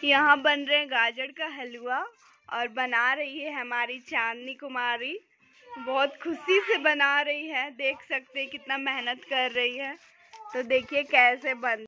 यहाँ बन रहे हैं गाजर का हलवा और बना रही है हमारी चांदनी कुमारी। बहुत खुशी से बना रही है, देख सकते हैं कितना मेहनत कर रही है। तो देखिए कैसे बन